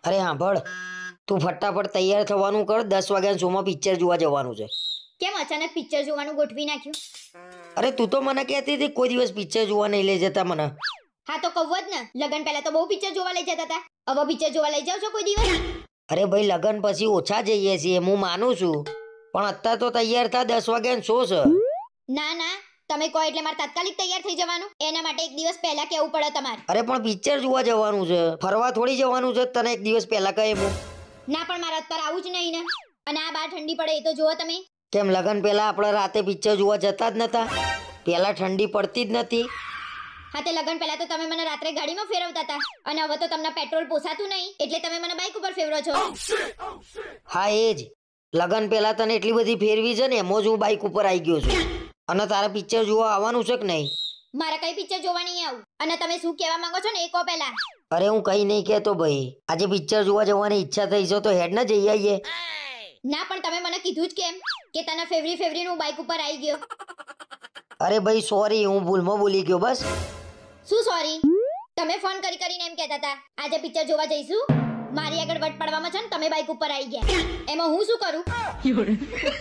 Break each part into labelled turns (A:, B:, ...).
A: અરે સાંભળ, તું ફટાફટ તૈયાર થવાનું કર. 10 વાગ્યા શોમાં પિક્ચર જોવા જવાનું છે.
B: કેમ અચાનક પિક્ચર જોવાનું ગોઠવી નાખ્યું?
A: અરે તું તો મને કહેતી હતી કોઈ દિવસ પિક્ચર જોવા નહીં લઈ જતા મને.
B: હા તો કહું જ ને, લગન પહેલા તો બહુ પિક્ચર જોવા લઈ જતા હતા. હવે પિક્ચર જોવા લઈ જાવ છો કોઈ દિવસ?
A: અરે ભાઈ, લગન પછી ઓછા જઈએ છીએ હું માનું છું, પણ અત્યારે તો તૈયાર થા, 10 વાગ્યાનો શો છે.
B: ના ના, તમે કહો એટલે મારે તાત્કાલિક તૈયાર થઈ જવાનું. એના માટે એક દિવસ પહેલા કહેવું પડે તમારે.
A: અરે પણ પિક્ચર જોવા જવાનું છે, ફરવા થોડી જવાનું છે. તને એક દિવસ પહેલા કહે હું.
B: ના પણ મારે અત્યારે આવું જ નહીં ને. અને આ બાર ઠંડી પડે એ તો જુઓ તમે.
A: કેમ લગન પહેલા આપણે રાતે પિક્ચર જોવા જતા જ નતા? પહેલા ઠંડી પડતી જ નથી.
B: હા તે લગન પહેલા તો તમે મને રાત્રે ગાડીમાં ફેરવતા હતા, અને હવે તો તમને પેટ્રોલ પોસાતું નહીં એટલે તમે મને બાઇક ઉપર ફેરવો છો.
A: હા એ જ, લગન પહેલા તને એટલી બધી ફેરવી છે ને, એમાં જ હું બાઇક ઉપર આવી ગયો છું. અને તારે પિક્ચર જોવા આવવાનું છે કે નહીં?
B: મારે કઈ પિક્ચર જોવા નહીં આવું. અને તમે શું કહેવા માંગો છો ને એ કહો પહેલા.
A: અરે હું કઈ નહીં કહેતો ભાઈ, આજે પિક્ચર જોવા જવાની ઈચ્છા થઈ છે તો હેડ ને જઈ આવીએ.
B: ના પણ તમે મને કીધું જ કેમ કે તને ફેવરી હું બાઇક ઉપર આવી ગયો?
A: અરે ભાઈ સોરી, હું ભૂલમાં બોલી ગયો બસ.
B: શું સોરી? તમે ફોન કરીને એમ કહેતા હતા આજે પિક્ચર જોવા જઈશું. મારી આગળ વટ પડવામાં છે ને તમે બાઇક ઉપર આવી ગયા, એમાં હું શું કરું?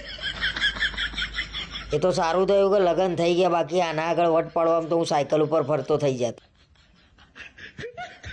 A: એ તો સારું થયું કે લગન થઈ ગયા, બાકી આના આગળ વટ પાડવામાં તો હું સાયકલ ઉપર ફરતો થઈ જાત.